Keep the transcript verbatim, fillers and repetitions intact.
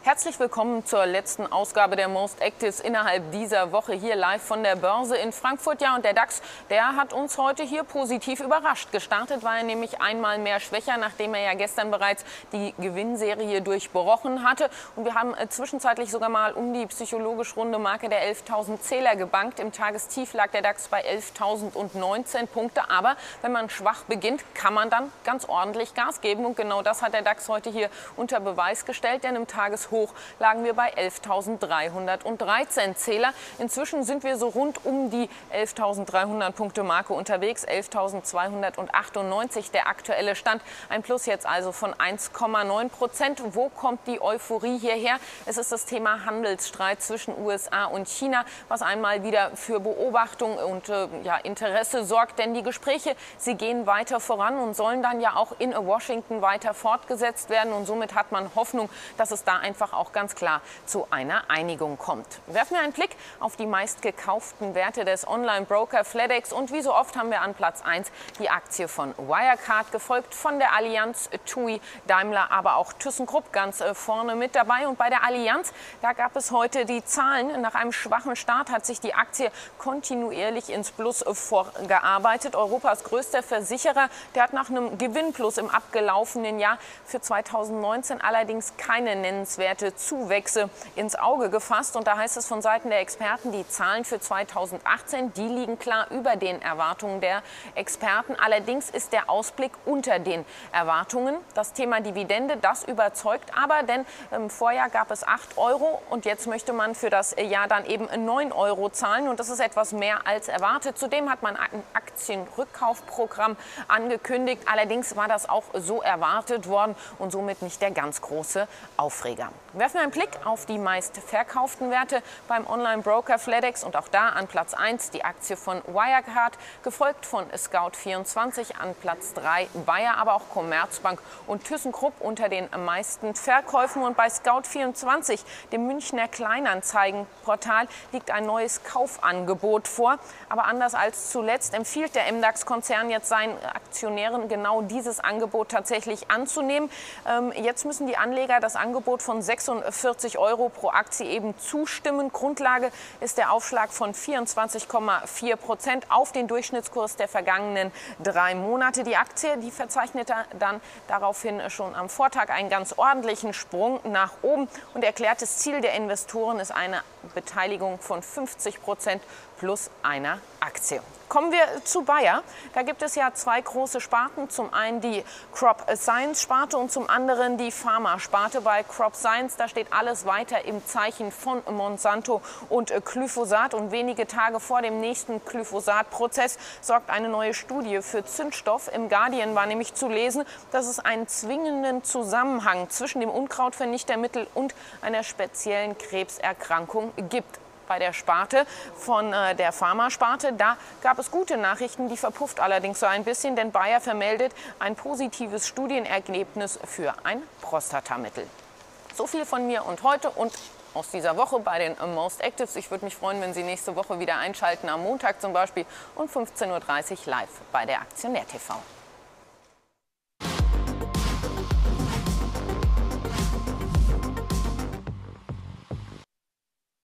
Herzlich willkommen zur letzten Ausgabe der Most Actives innerhalb dieser Woche hier live von der Börse in Frankfurt. Ja, und der DAX, der hat uns heute hier positiv überrascht. Gestartet war er nämlich einmal mehr schwächer, nachdem er ja gestern bereits die Gewinnserie durchbrochen hatte. Und wir haben zwischenzeitlich sogar mal um die psychologisch runde Marke der elftausend Zähler gebankt. Im Tagestief lag der DAX bei elftausendneunzehn Punkte. Aber wenn man schwach beginnt, kann man dann ganz ordentlich Gas geben. Und genau das hat der DAX heute hier unter Beweis gestellt, denn im Tageshoch lagen wir bei elftausenddreihundertdreizehn Zähler. Inzwischen sind wir so rund um die elftausenddreihundert Punkte Marke unterwegs. elftausendzweihundertachtundneunzig der aktuelle Stand. Ein Plus jetzt also von eins Komma neun Prozent. Wo kommt die Euphorie hierher? Es ist das Thema Handelsstreit zwischen U S A und China, was einmal wieder für Beobachtung und äh, ja, Interesse sorgt. Denn die Gespräche, sie gehen weiter voran und sollen dann ja auch in Washington weiter fortgesetzt werden. Und somit hat man Hoffnung, dass es da einfach auch ganz klar zu einer Einigung kommt. Werfen wir einen Blick auf die meistgekauften Werte des Online-Broker FedEx und wie so oft haben wir an Platz eins die Aktie von Wirecard, gefolgt von der Allianz, T U I, Daimler, aber auch ThyssenKrupp ganz vorne mit dabei. Und bei der Allianz, da gab es heute die Zahlen. Nach einem schwachen Start hat sich die Aktie kontinuierlich ins Plus vorgearbeitet. Europas größter Versicherer, der hat nach einem Gewinnplus im abgelaufenen Jahr für zweitausendneunzehn allerdings keine nennenswerte Zuwächse ins Auge gefasst. Und da heißt es von Seiten der Experten, die Zahlen für zweitausendachtzehn, die liegen klar über den Erwartungen der Experten. Allerdings ist der Ausblick unter den Erwartungen. Das Thema Dividende, das überzeugt aber, denn im Vorjahr gab es acht Euro und jetzt möchte man für das Jahr dann eben neun Euro zahlen. Und das ist etwas mehr als erwartet. Zudem hat man ein Aktienrückkaufprogramm angekündigt. Allerdings war das auch so erwartet worden und somit nicht der ganz große Aufreger. Werfen wir einen Blick auf die meistverkauften Werte beim Online-Broker FedEx und auch da an Platz eins die Aktie von Wirecard, gefolgt von Scout vierundzwanzig, an Platz drei Bayer, aber auch Commerzbank und ThyssenKrupp unter den meisten Verkäufen. Und bei Scout vierundzwanzig, dem Münchner Kleinanzeigenportal, liegt ein neues Kaufangebot vor. Aber anders als zuletzt empfiehlt der M DAX-Konzern jetzt seinen Aktionären genau dieses Angebot tatsächlich anzunehmen. Ähm, jetzt müssen die Anleger das Angebot von sechsundvierzig Euro pro Aktie eben zustimmen. Grundlage ist der Aufschlag von vierundzwanzig Komma vier Prozent auf den Durchschnittskurs der vergangenen drei Monate. Die Aktie, die verzeichnete dann daraufhin schon am Vortag einen ganz ordentlichen Sprung nach oben. Und erklärtes Ziel der Investoren ist eine Beteiligung von fünfzig Prozent plus einer Aktie. Kommen wir zu Bayer. Da gibt es ja zwei große Sparten. Zum einen die Crop Science Sparte und zum anderen die Pharma Sparte. Bei Crop Science, da steht alles weiter im Zeichen von Monsanto und Glyphosat. Und wenige Tage vor dem nächsten Glyphosat-Prozess sorgt eine neue Studie für Zündstoff. Im Guardian war nämlich zu lesen, dass es einen zwingenden Zusammenhang zwischen dem Unkrautvernichtermittel und einer speziellen Krebserkrankung gibt. Bei der Sparte von äh, der Pharmasparte, da gab es gute Nachrichten, die verpufft allerdings so ein bisschen, denn Bayer vermeldet ein positives Studienergebnis für ein Prostatamittel. So viel von mir und heute und aus dieser Woche bei den Most Actives. Ich würde mich freuen, wenn Sie nächste Woche wieder einschalten, am Montag zum Beispiel um fünfzehn Uhr dreißig live bei der Aktionär T V.